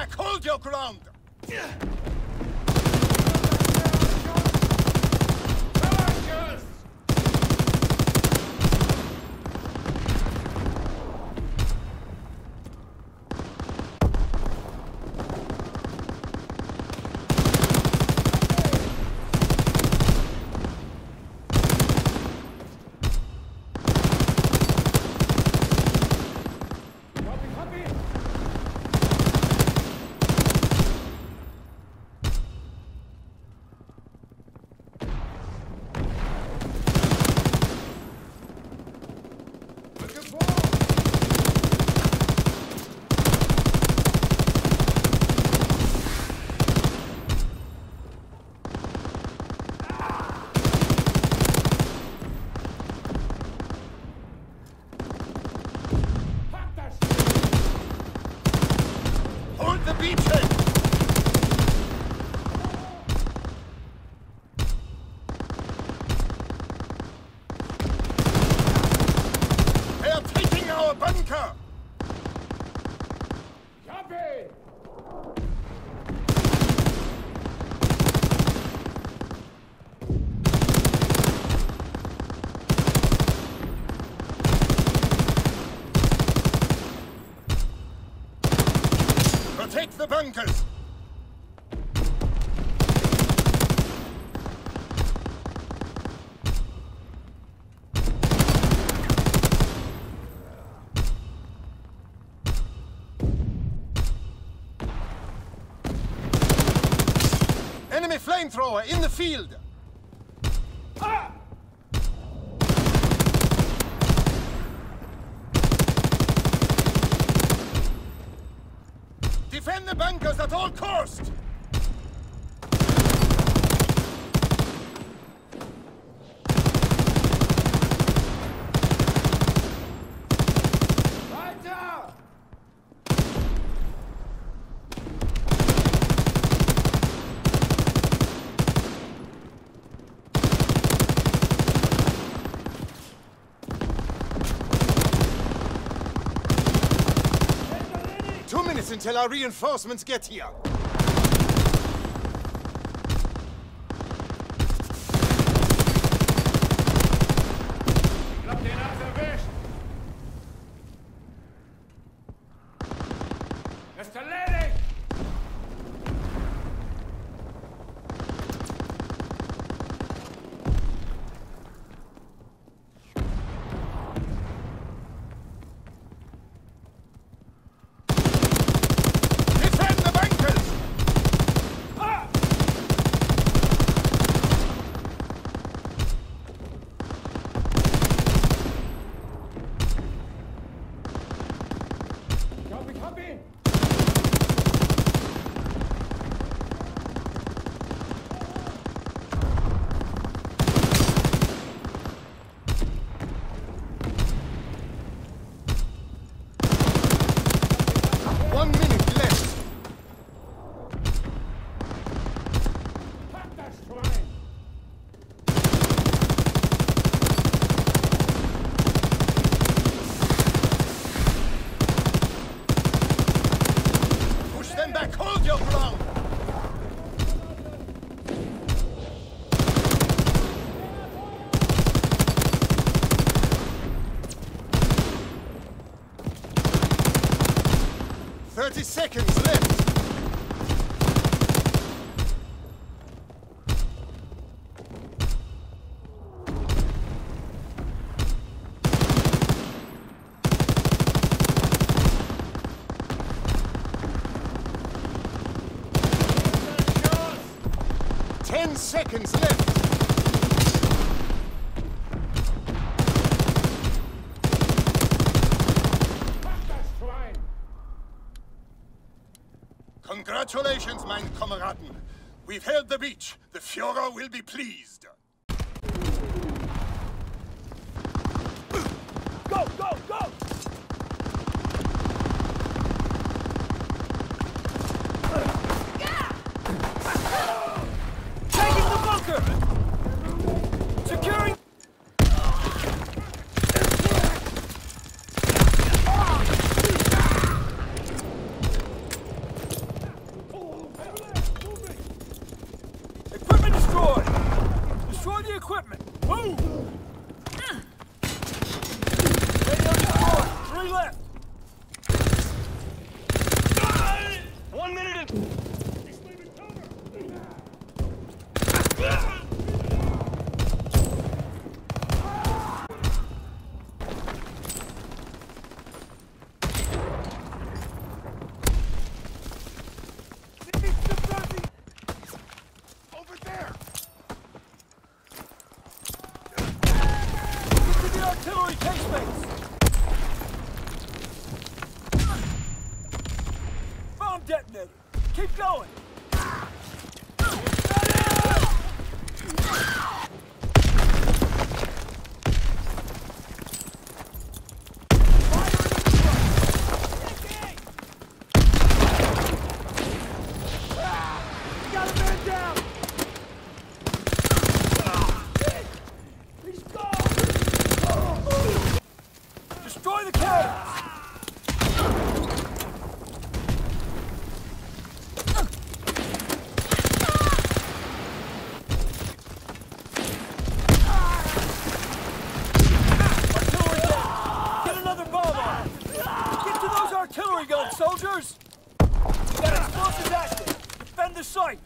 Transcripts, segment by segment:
back! Hold your ground! Protect the bunkers! Enemy flamethrower in the field! Ah! Defend the bunkers at all costs! Right down! Until our reinforcements get here. Ich glaub, den hat's erwischt. Ist erledigt! Hold your ground! "30 seconds left." 10 seconds left. Congratulations, mein Kameraden. We've held the beach. The Führer will be pleased. Go, go, go! Taking the bunker! Securing... 3 left! 1 minute and... Over there! Get to the artillery casemates! Bomb detonator! Keep going! Got a man down! He's gone! Destroy the cannons! Artillery gun! Get another bomb on! Get to those artillery guns, soldiers! We got explosives active! Defend the site!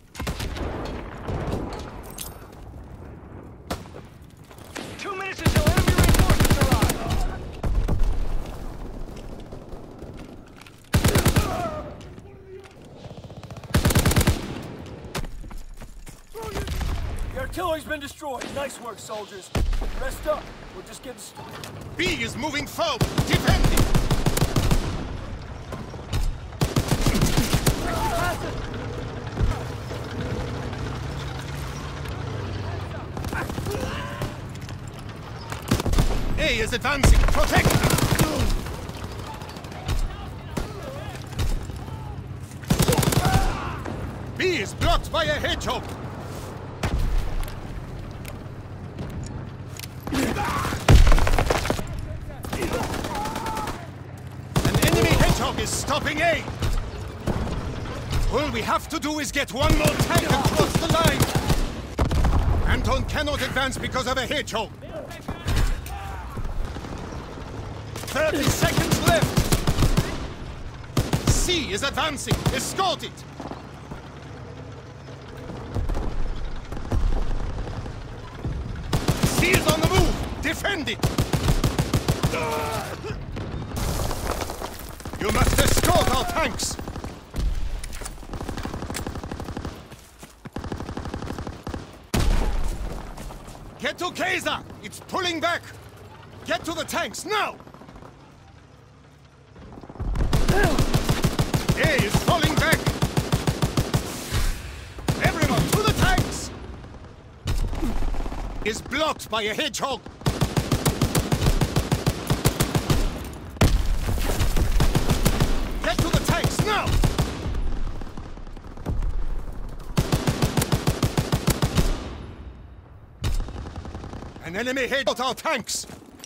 Two minutes until enemy reinforcements arrive. The artillery's been destroyed. Nice work, soldiers. Rest up. We're just getting started. B is moving forward. Defending. A is advancing. Protect them. B is blocked by a hedgehog. An enemy hedgehog is stopping A. All we have to do is get one more tank across the line. Anton cannot advance because of a hedgehog. 30 seconds left. C is advancing. Escort it. C is on the move. Defend it. You must escort our tanks. Get to Kaiser. It's pulling back. Get to the tanks now. A is falling back! Everyone, to the tanks! Is blocked by a hedgehog! Get to the tanks, now! An enemy hit our tanks!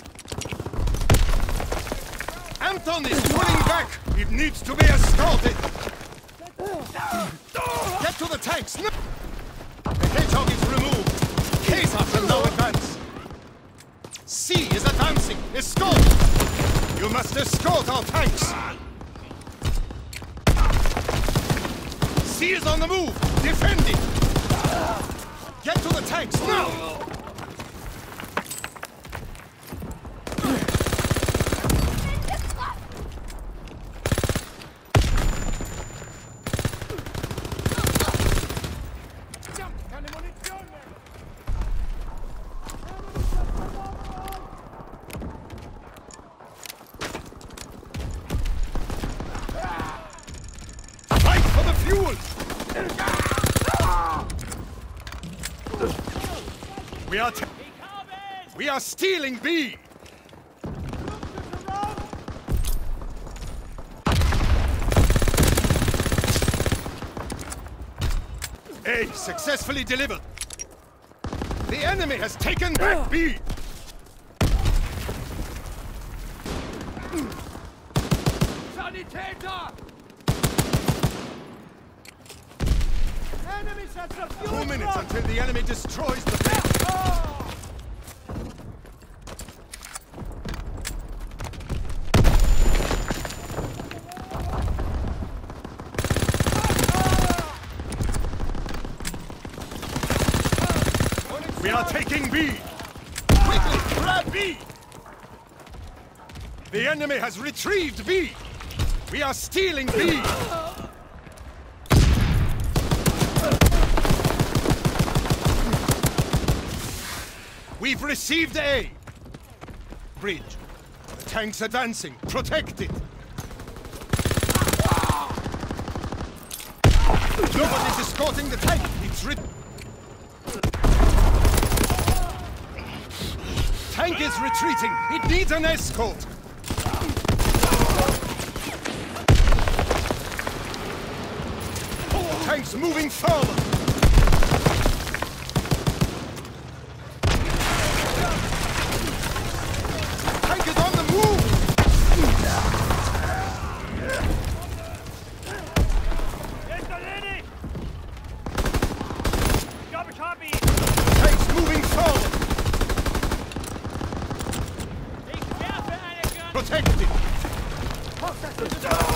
Anton is pulling back! It needs to be escorted! Get to the tanks! No! The hedgehog is removed! Kaiser can now advance! C is advancing! Escort! You must escort our tanks! C is on the move! Defend it! Get to the tanks, now! We are stealing B! A successfully delivered. The enemy has taken back B! Sanitäter! 2 minutes until the enemy destroys the base. B! Quickly, grab B! The enemy has retrieved B! We are stealing B! We've received A! Bridge. The tank's advancing. Protect it! Nobody's escorting the tank! It's Tank is retreating! It needs an escort! Tank's moving forward! Tank is on the move! Copy! Tank's moving forward! Protect it!